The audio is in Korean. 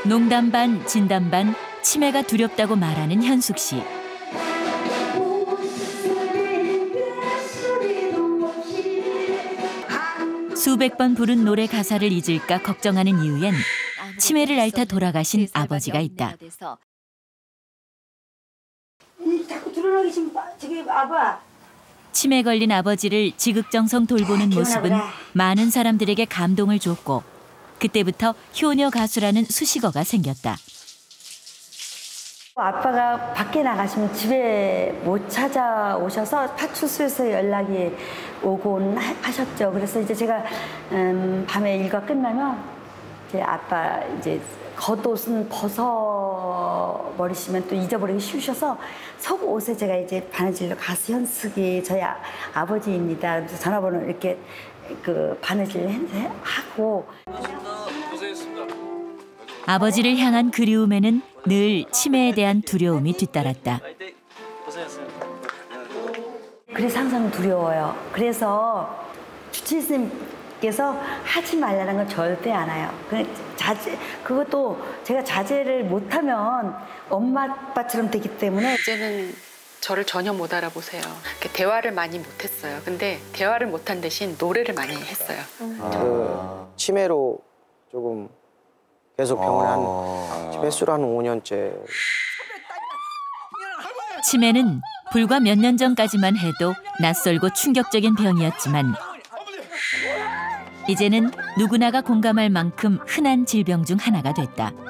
농담 반 진담 반 치매가 두렵다고 말하는 현숙 씨. 수백 번 부른 노래 가사를 잊을까 걱정하는 이유엔 치매를 앓다 돌아가신 아버지가 있다. 자꾸 드러나기 지금 아빠. 치매 걸린 아버지를 지극정성 돌보는 모습은 많은 사람들에게 감동을 줬고 그때부터 효녀 가수라는 수식어가 생겼다. 아빠가 밖에 나가시면 집에 못 찾아오셔서 파출소에서 연락이 오곤 하셨죠. 그래서 이제 제가 밤에 일과 끝나면 이제 아빠 이제 겉옷은 벗어버리시면 또 잊어버리기 쉬우셔서 속옷에 제가 이제 바느질로 가수 현숙이 저희 아버지입니다. 그래서 전화번호 이렇게 그 바느질 하고. 아버지를 향한 그리움에는 늘 치매에 대한 두려움이 뒤따랐다. 그래서 항상 두려워요. 그래서 주치 선생님께서 하지 말라는 건 절대 안 해요. 그것도 제가 자제를 못하면 엄마 아빠처럼 되기 때문에. 이제는 저를 전혀 못 알아보세요. 대화를 많이 못했어요. 근데 대화를 못한 대신 노래를 많이 했어요. 그 치매로 조금 계속 병원에 횟수로 한 5년째. 치매는 불과 몇 년 전까지만 해도 낯설고 충격적인 병이었지만 이제는 누구나가 공감할 만큼 흔한 질병 중 하나가 됐다.